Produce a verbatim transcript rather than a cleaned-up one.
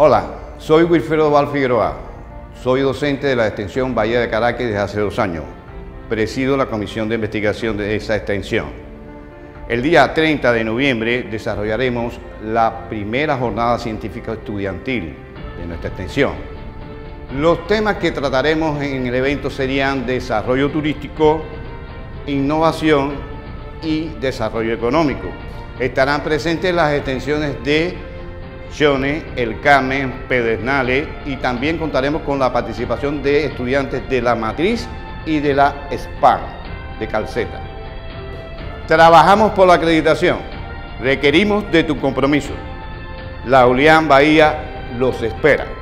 Hola, soy Wilfredo Val Figueroa, soy docente de la extensión Bahía de Caracas desde hace dos años. Presido la comisión de investigación de esa extensión. El día treinta de noviembre desarrollaremos la primera jornada científica estudiantil de nuestra extensión. Los temas que trataremos en el evento serían desarrollo turístico, innovación y desarrollo económico. Estarán presentes las extensiones de Xione, El Carmen, Pedernales, y también contaremos con la participación de estudiantes de la Matriz y de la SPAN de Calceta. Trabajamos por la acreditación, requerimos de tu compromiso. La Julián Bahía los espera.